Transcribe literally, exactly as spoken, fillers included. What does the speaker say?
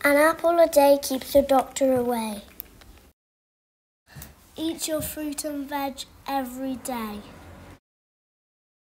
An apple a day keeps the doctor away. Eat your fruit and veg every day.